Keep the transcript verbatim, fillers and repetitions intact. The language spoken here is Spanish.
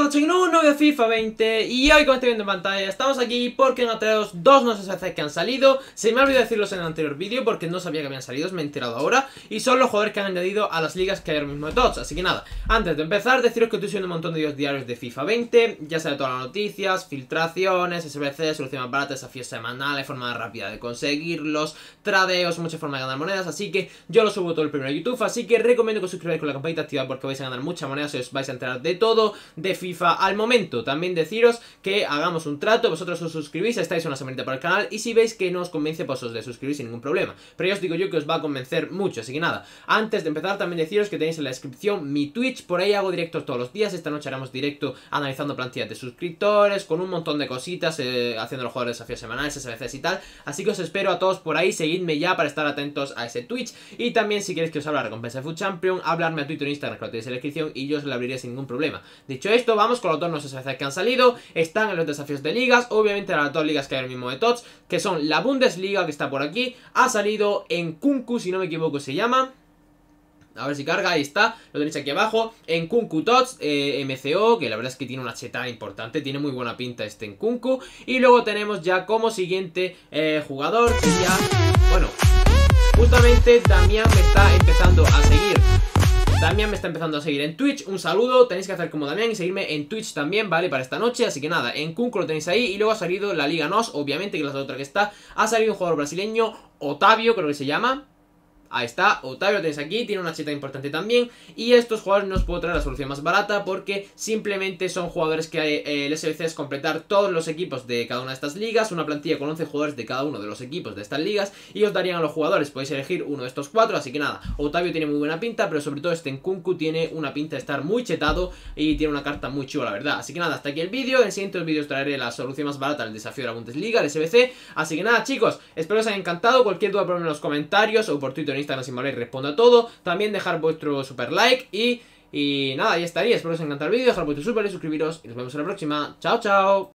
estamos en un nuevo FIFA veinte y hoy, como estáis viendo en pantalla, estamos aquí porque han traído dos nuevos S B Cs que han salido. Se me ha olvidado decirlos en el anterior vídeo porque no sabía que habían salido, me he enterado ahora. Y son los jugadores que han añadido a las ligas que hay ahora mismo de tots. Así que nada, antes de empezar, deciros que estoy subiendo un montón de vídeos diarios de FIFA veinte. Ya sea de todas las noticias, filtraciones, S B Cs, soluciones baratas, desafíos semanales, forma rápida de conseguirlos, tradeos, muchas formas de ganar monedas. Así que yo lo subo todo el primero a YouTube, así que recomiendo que os suscribáis con la campanita activada porque vais a ganar muchas monedas y os vais a enterar de todo de FIFA al momento. También deciros que hagamos un trato, vosotros os suscribís, estáis una semanita para el canal y si veis que no os convence, pues os de suscribir sin ningún problema. Pero ya os digo yo que os va a convencer mucho, así que nada, antes de empezar también deciros que tenéis en la descripción mi Twitch, por ahí hago directos todos los días. Esta noche haremos directo analizando plantillas de suscriptores, con un montón de cositas, eh, haciendo los juegos de desafíos semanales, S B Cs y tal, así que os espero a todos por ahí, seguidme ya para estar atentos a ese Twitch. Y también si queréis que os habla la recompensa de Food Champion, hablarme a Twitter e Instagram, que lo tenéis en la descripción y yo os la abriré sin ningún problema. Dicho esto, vamos con los dos nuevos S B Cs que han salido. Están en los desafíos de ligas, obviamente las dos ligas que hay ahora mismo de tots, que son la Bundesliga, que está por aquí, ha salido en Kunku, si no me equivoco se llama. A ver si carga, ahí está, lo tenéis aquí abajo, en Kunku Tots, eh, M C O, que la verdad es que tiene una cheta importante, tiene muy buena pinta este en Kunku. Y luego tenemos ya como siguiente eh, jugador, que ya, bueno, justamente Damián me está empezando a seguir. Damián me está empezando a seguir en Twitch, un saludo, tenéis que hacer como Damián y seguirme en Twitch también, ¿vale? Para esta noche, así que nada, en Kunku lo tenéis ahí. Y luego ha salido la Liga N O S, obviamente, que es la otra que está, ha salido un jugador brasileño, Otavio, creo que se llama. Ahí está, Otavio lo tenéis aquí, tiene una cheta importante también. Y estos jugadores no os puedo traer la solución más barata porque simplemente son jugadores que eh, el S B C es completar todos los equipos de cada una de estas ligas, una plantilla con once jugadores de cada uno de los equipos de estas ligas, y os darían a los jugadores, podéis elegir uno de estos cuatro. Así que nada, Otavio tiene muy buena pinta, pero sobre todo este en Kunku tiene una pinta de estar muy chetado y tiene una carta muy chula, la verdad. Así que nada, hasta aquí el vídeo, en el siguiente vídeo os traeré la solución más barata al desafío de la Bundesliga, el S B C. Así que nada, chicos, espero os haya encantado. Cualquier duda ponedme en los comentarios o por Twitter o Instagram si me habléis, respondo a todo. También dejar vuestro super like y, y nada, ya estaría. Espero os haya encantado el vídeo, dejar vuestro super y suscribiros y nos vemos en la próxima. Chao, chao.